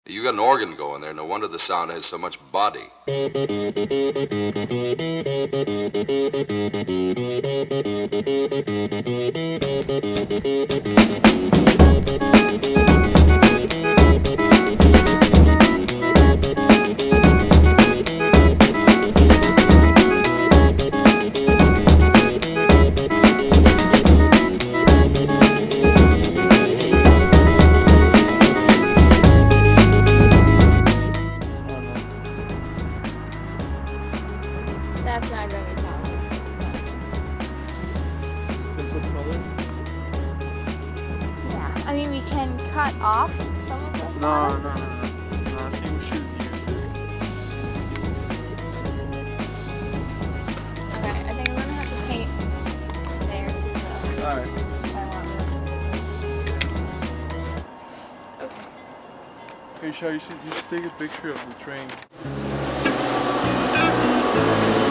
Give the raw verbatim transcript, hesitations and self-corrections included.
You got an organ going there. No wonder the sound has so much body. That's not going to be possible. Yeah, I mean we can cut off some of the No, bottom. no, no, no. No, I think we should use it. Okay, I think we're going to have to paint there to the... Alright. Okay. Hey, Shah, you should, you should take a picture of the train.